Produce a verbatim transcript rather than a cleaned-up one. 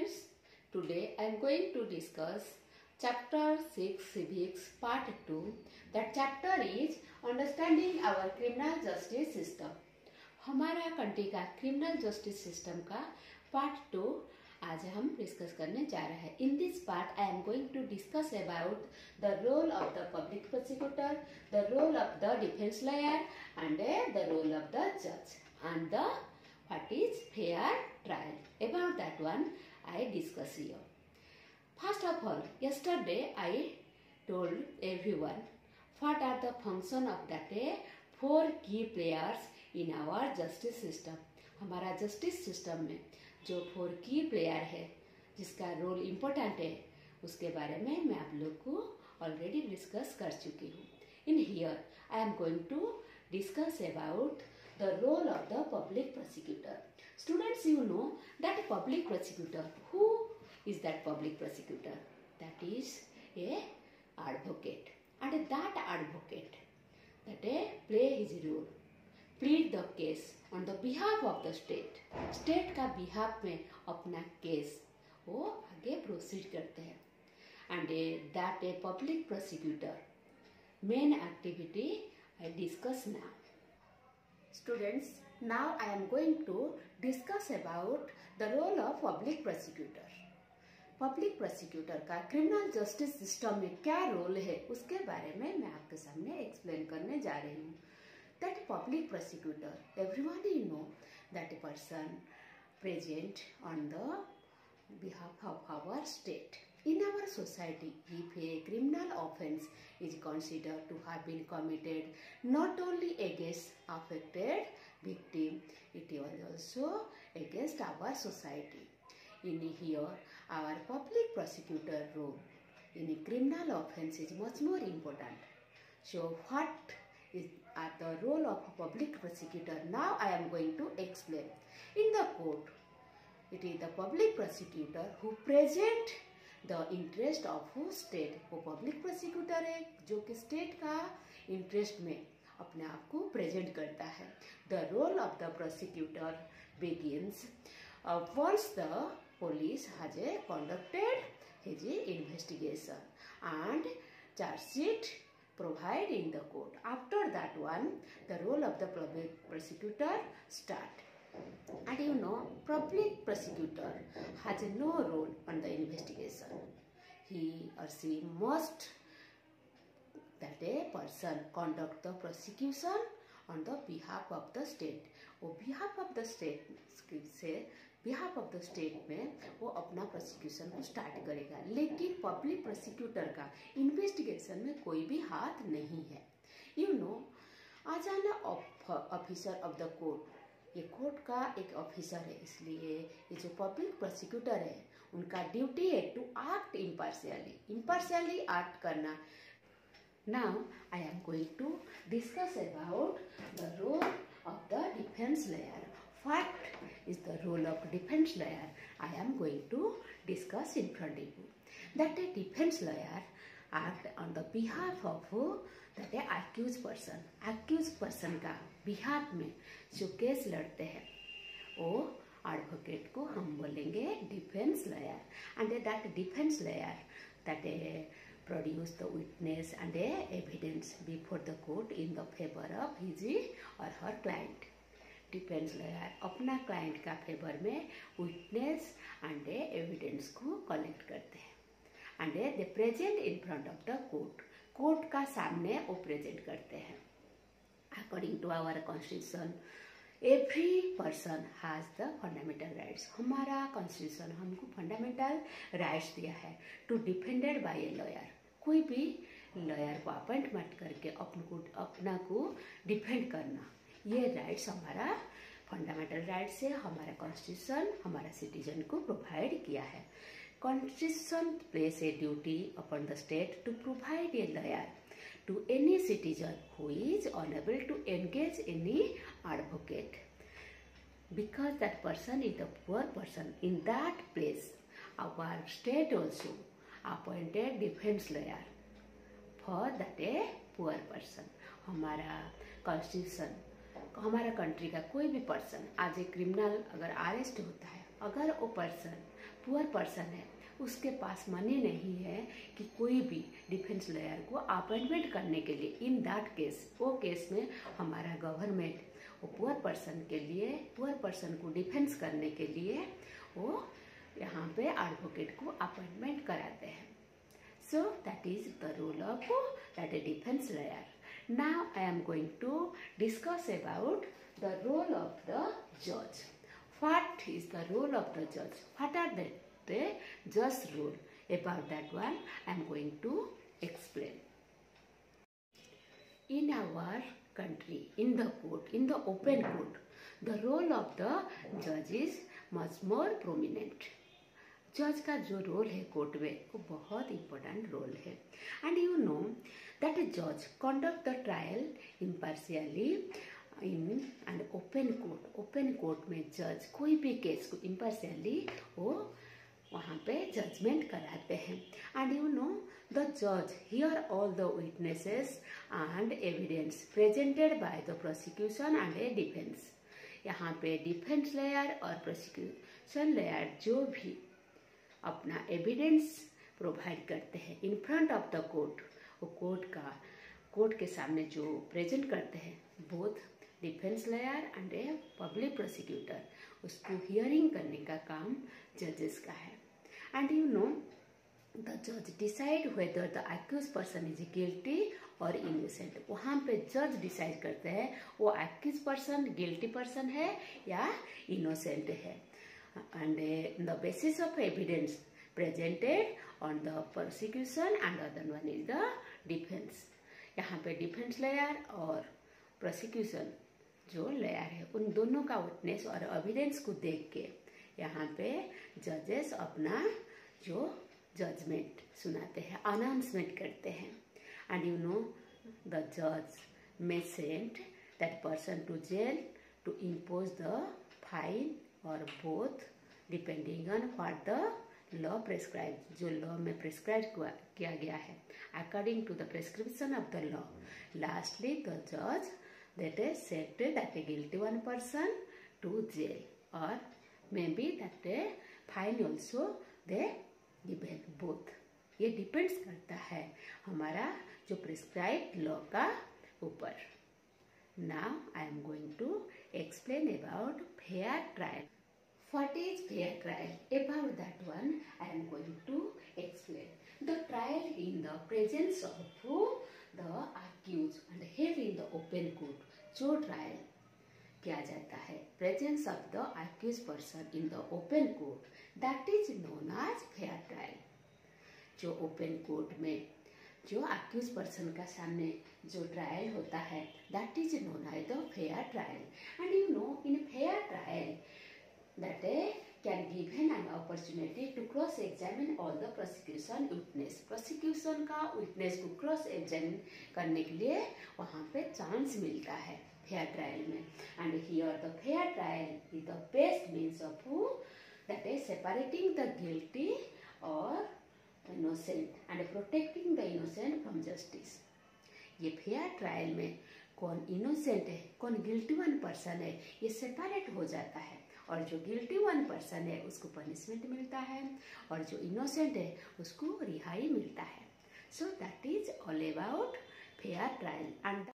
students, today I am going to discuss chapter six civics part two. That chapter is understanding our criminal justice system. हमारा country का criminal justice system का part two आज हम discuss करने जा रहे हैं. In this part I am going to discuss about the role of the public prosecutor, the role of the defence lawyer and the role of the जज and the what is fair trial. About that one I discuss here. First of all, yesterday I told everyone what are the function of that four key players in our justice system. हमारा justice system में जो four key player है जिसका role important है उसके बारे में मैं आप लोग को ऑलरेडी डिस्कस कर चुकी हूँ. In here I am going to discuss about the role of the public prosecutor. Students, you know that public prosecutor, who is that public prosecutor? That is a advocate, and that advocate that a play his role, plead the case on the behalf of the state. State का behalf में अपना case वो आगे proceed करते हैं. And a, that a public prosecutor main activity I discuss now. Students, now I am going to discuss about the role of public prosecutor. Public prosecutor का criminal justice system में क्या role है उसके बारे में मैं आपके सामने explain करने जा रही हूँ. That public prosecutor, everybody know that a person present on the behalf of our state. In our society, if a criminal offence is considered to have been committed not only against affected victim, it was also against our society. In here, our public prosecutor role in a criminal offence is much more important. So, what is at the role of a public prosecutor? Now, I am going to explain. In the court, it is the public prosecutor who present the interest of state. वो public prosecutor है जो कि state का interest में अपने आप को present करता है. The role of the prosecutor begins once the police has a conducted his investigation and chargesheet provide in the court. After that one the role of the public prosecutor start. And you know, public prosecutor has no role on the investigation. He or she must that a person conduct the prosecution on the behalf of the state. वो behalf of the state से behalf of the state में वो अपना prosecution को start करेगा. लेकिन public prosecutor का investigation में कोई भी हाथ नहीं है. You know, as an officer of the court, ये कोर्ट का एक ऑफिसर है, इसलिए ये जो पब्लिक प्रोसिक्यूटर है उनका ड्यूटी है to act impartially impartially act करना. Now I am going to discuss about the role of the defence lawyer. What is the role of defence lawyer? I am going to discuss in front of you. That a defence lawyer act on the behalf of that a accuse person. Accuse person का behalf में जो case लड़ते हैं वो advocate को हम बोलेंगे defence lawyer. And that defence lawyer that produce the witness and evidence before the court in the favour of his or her client. Defence lawyer अपना क्लाइंट का फेवर में विटनेस एंड एविडेंस को collect करते हैं and they present in front of the court. Court का सामने वो present करते हैं. According to our constitution, every person has the fundamental rights. हमारा constitution हमको fundamental rights दिया है to defended by a lawyer. कोई भी lawyer को अपॉइंटमेंट करके अपन को अपना को डिफेंड करना, ये राइट्स हमारा फंडामेंटल राइट्स है. हमारा कॉन्स्टिट्यूशन हमारा सिटीजन को प्रोवाइड किया है. Constitution place a duty upon the state to provide a lawyer to any citizen who is unable to engage any advocate because that person is a poor person. In that place, our state also appointed defense lawyer for that a poor person. हमारा constitution, हमारा country का कोई भी person आज a criminal अगर arrest होता है, अगर वो पर्सन पुअर पर्सन है, उसके पास मनी नहीं है कि कोई भी डिफेंस लॉयर को अपॉइंटमेंट करने के लिए, इन दैट केस, वो केस में हमारा गवर्नमेंट वो पुअर पर्सन के लिए, पुअर पर्सन को डिफेंस करने के लिए वो यहाँ पे एडवोकेट को अपॉइंटमेंट कराते हैं. So that is the role of that a defence lawyer. Now I am going to discuss about the role of the जज. What is the role of the judge? What are the, the judge role? About that one I am going to explain. In our country, in the court, in the open court, the role of the judge is much more prominent. जज का जो role है court में वो बहुत important role है. And you know that a जज conduct the trial impartially in and open court. Open court में जज कोई भी केस को इम्पार्शियली वो वहाँ पे जजमेंट कराते हैं. एंड यू नो द जज hear all the witnesses and evidence presented by the prosecution and a defence. यहाँ पे डिफेंस लॉयर और प्रोसिक्यूशन लॉयर जो भी अपना एविडेंस प्रोवाइड करते हैं in front of the court, वो कोर्ट का कोर्ट के सामने जो प्रेजेंट करते हैं, both defence lawyer and a public prosecutor, उसको हियरिंग करने का काम जजेस का है. एंड यू नो द जज decide whether the accuse person is guilty or innocent. वहाँ पे जज डिसाइड करते हैं वो अक्यूज पर्सन गिल्टी पर्सन है या इनोसेंट है. And uh, the basis of evidence presented on the prosecution and other one is the defense. यहाँ पे डिफेंस लॉयर और प्रोसिक्यूशन जो लॉयर है उन दोनों का विटनेस और एविडेंस को देख के यहाँ पे जजेस अपना जो जजमेंट सुनाते हैं, अनाउंसमेंट करते हैं. एंड यू नो द जज may send that person to jail to impose the fine or both depending on what the law prescribe, जो लॉ में प्रेस्क्राइब किया गया है according to the prescription of the law. Lastly the जज that is set that a guilty one person to jail or may be that a fine also they given both. ये depends करता है हमारा जो prescribe law का ऊपर. Now I am going to explain about fair trial. What is fair trial? About that one I am going to explain. The trial in the presence of who? The accused and held in the open court. जो trial किया जाता है presence of the accused person in the open court, that is known as fair trial. जो open court में जो accused person का सामने जो ट्रायल होता है that is known as the fair trial. And you know in fair trial that can given an opportunity to cross examine all the prosecution witness. Prosecution का witness को cross examine करने के लिए वहाँ पे चांस मिलता है फेयर ट्रायल में. And here the fair trial is the best means of who that is separating the guilty or innocent and protecting the innocent from justice. ये फेयर ट्रायल में कौन इनोसेंट है कौन गिल्टी वन पर्सन है ये separate हो जाता है, और जो गिल्टी वन पर्सन है उसको पनिशमेंट मिलता है और जो इनोसेंट है उसको रिहाई मिलता है. So that is all about fair trial. And